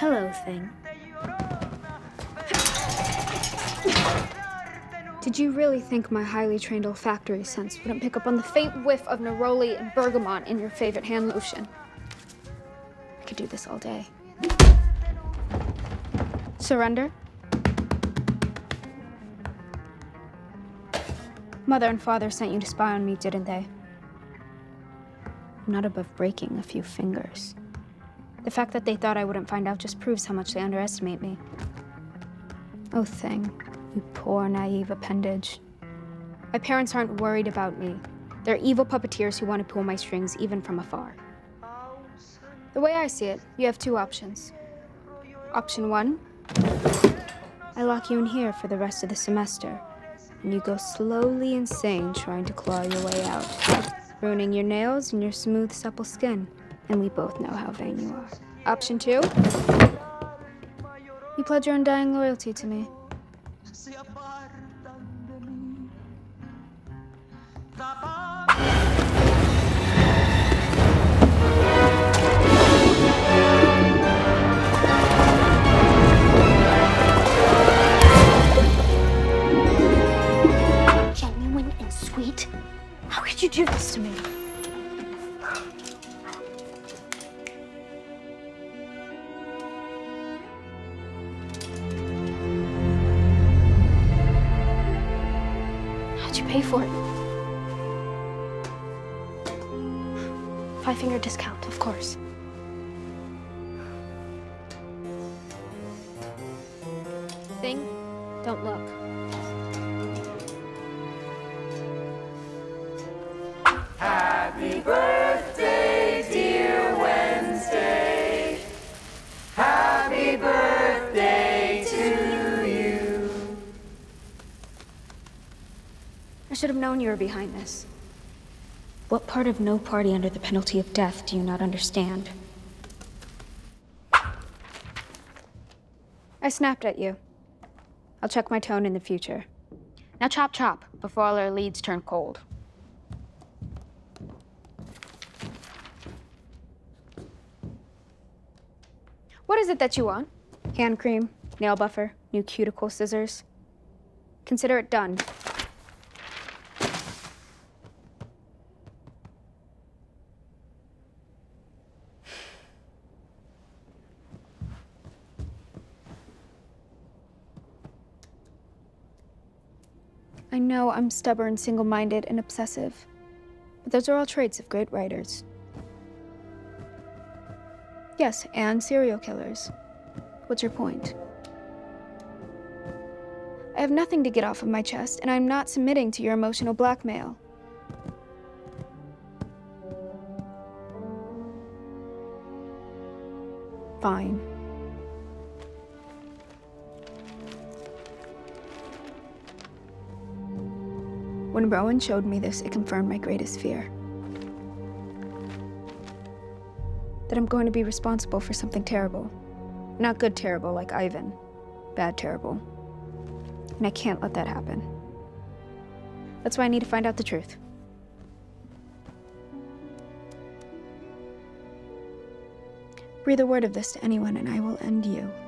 Hello, thing. Did you really think my highly trained olfactory sense wouldn't pick up on the faint whiff of neroli and bergamot in your favorite hand lotion? I could do this all day. Surrender? Mother and father sent you to spy on me, didn't they? I'm not above breaking a few fingers. The fact that they thought I wouldn't find out just proves how much they underestimate me. Oh, thing. You poor, naive appendage. My parents aren't worried about me. They're evil puppeteers who want to pull my strings even from afar. The way I see it, you have two options. Option one, I lock you in here for the rest of the semester, and you go slowly insane trying to claw your way out, ruining your nails and your smooth, supple skin, and we both know how vain you are. Option two, you pledge your undying loyalty to me. Genuine and sweet? How could you do this to me? How'd you pay for it? 5-finger discount, of course. Thing, don't look. Happy birthday, dear Wednesday. Happy birthday to you. I should have known you were behind this. What part of no party under the penalty of death do you not understand? I snapped at you. I'll check my tone in the future. Now chop chop, before all our leads turn cold. What is it that you want? Hand cream, nail buffer, new cuticle scissors. Consider it done. I know I'm stubborn, single-minded, and obsessive, but those are all traits of great writers. Yes, and serial killers. What's your point? I have nothing to get off of my chest, and I'm not submitting to your emotional blackmail. Fine. When Rowan showed me this, it confirmed my greatest fear. That I'm going to be responsible for something terrible. Not good terrible like Ivan. Bad terrible. And I can't let that happen. That's why I need to find out the truth. Breathe a word of this to anyone and I will end you.